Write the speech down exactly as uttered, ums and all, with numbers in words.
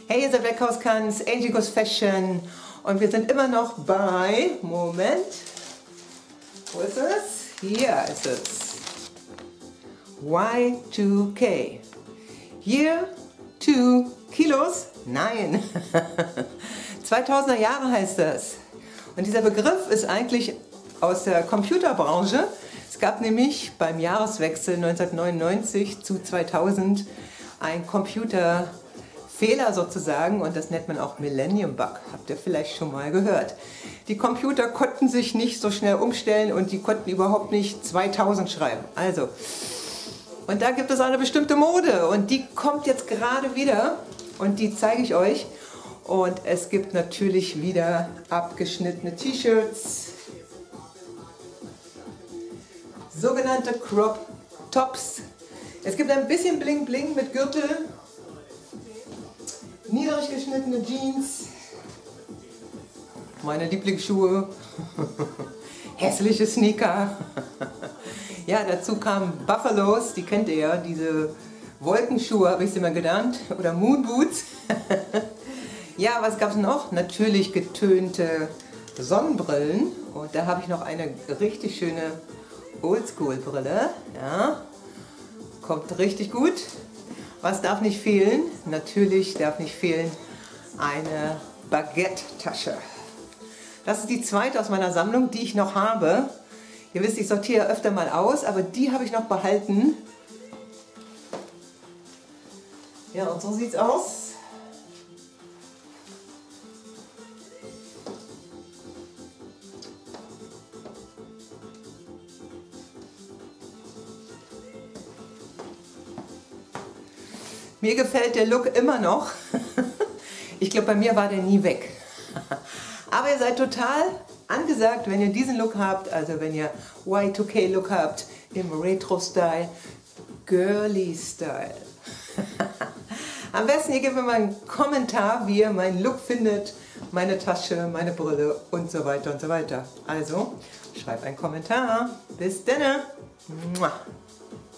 Hey, ihr seid Werkhauskanz, Angie Goes Fashion und wir sind immer noch bei, Moment, wo ist es? Hier ist es. Y two K. Year two Kilos? Nein. zweitausender Jahre heißt das. Und dieser Begriff ist eigentlich aus der Computerbranche. Es gab nämlich beim Jahreswechsel neunzehnhundertneunundneunzig zu zweitausend ein Computerfehler sozusagen und das nennt man auch Millennium Bug. Habt ihr vielleicht schon mal gehört. Die Computer konnten sich nicht so schnell umstellen und die konnten überhaupt nicht zweitausend schreiben. Also, und da gibt es eine bestimmte Mode und die kommt jetzt gerade wieder und die zeige ich euch. Und es gibt natürlich wieder abgeschnittene T-Shirts, sogenannte Crop Tops. Es gibt ein bisschen Bling Bling mit Gürtel, niedrig geschnittene Jeans, meine Lieblingsschuhe, hässliche Sneaker. Ja, dazu kamen Buffalos, die kennt ihr ja, diese Wolkenschuhe habe ich sie mal genannt, oder Moonboots. Ja, was gab es noch? Natürlich getönte Sonnenbrillen und da habe ich noch eine richtig schöne Oldschool-Brille. Ja, kommt richtig gut. Was darf nicht fehlen? Natürlich darf nicht fehlen eine Baguette-Tasche. Das ist die zweite aus meiner Sammlung, die ich noch habe. Ihr wisst, ich sortiere öfter mal aus, aber die habe ich noch behalten. Ja, und so sieht es aus. Mir gefällt der Look immer noch. Ich glaube, bei mir war der nie weg. Aber ihr seid total angesagt, wenn ihr diesen Look habt, also wenn ihr Y two K Look habt, im Retro-Style, Girly-Style. Am besten, ihr gebt mir mal einen Kommentar, wie ihr meinen Look findet, meine Tasche, meine Brille und so weiter und so weiter. Also, schreibt einen Kommentar. Bis dann!